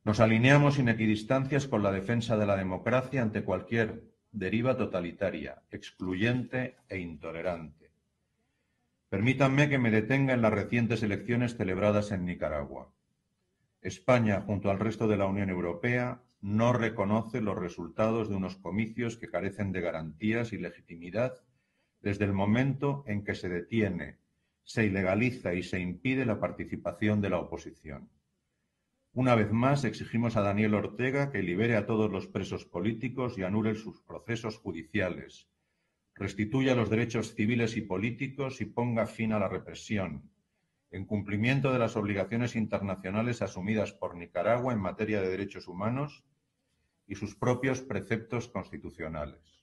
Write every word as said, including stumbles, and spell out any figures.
Nos alineamos sin equidistancias con la defensa de la democracia ante cualquier deriva totalitaria, excluyente e intolerante. Permítanme que me detenga en las recientes elecciones celebradas en Nicaragua. España, junto al resto de la Unión Europea, no reconoce los resultados de unos comicios que carecen de garantías y legitimidad desde el momento en que se detiene, se ilegaliza y se impide la participación de la oposición. Una vez más, exigimos a Daniel Ortega que libere a todos los presos políticos y anule sus procesos judiciales, restituya los derechos civiles y políticos y ponga fin a la represión, en cumplimiento de las obligaciones internacionales asumidas por Nicaragua en materia de derechos humanos y sus propios preceptos constitucionales.